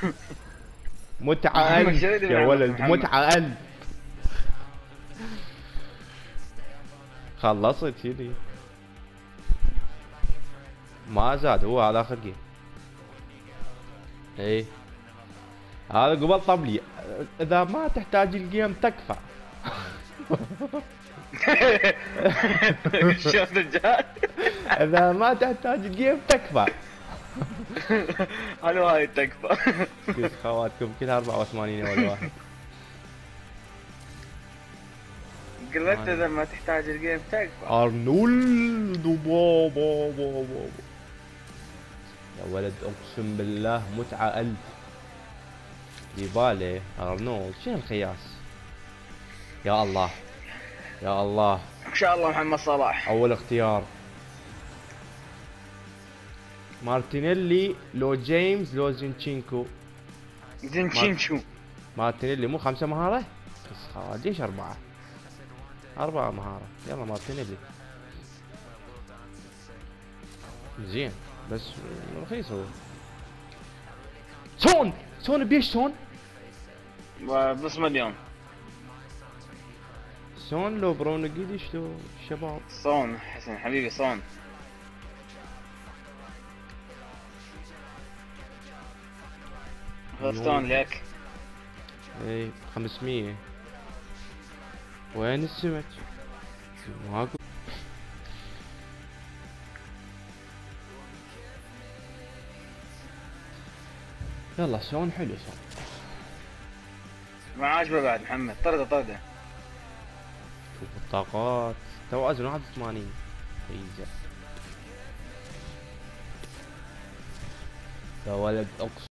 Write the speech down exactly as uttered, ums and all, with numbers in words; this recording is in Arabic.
متعة ألف يا ولد، متعة ألف. خلصت كذي، ما زاد، هو هذا آخر جيم. ايه هذا قبل طبلي، إذا ما تحتاج الجيم تكفى. شفت الرجال؟ إذا ما تحتاج الجيم تكفى. حلو هاي تكفى. كيف خواتكم كلها أربعة وثمانين ولا واحد. قلت اذا ما تحتاج الجيم تكفى. ارنولد بابا بابا بابا يا ولد، اقسم بالله متعة ألف. ديبالي ارنولد، شنو القياس؟ يا الله يا الله. ان شاء الله محمد صلاح اول اختيار. مارتينيلي لو جيمس لو زينشينكو. زينشينشو. مارتينيلي مو خمسة مهارة؟ بس ليش أربعة؟ أربعة مهارة. يلا مارتينيلي زين، بس رخيص هو. سون سون بيش سون؟ بنص مليون. سون لو برونو جيديش لو شباب. صون حسن حبيبي صون. غلطان لك. اي خمسمية. وين السمك؟ ماكو. يلا سون حلو سون. ما عاجبه بعد محمد، طرده طرده. شوف الطاقات، توازن واحد وثمانين. يا ولد اقسم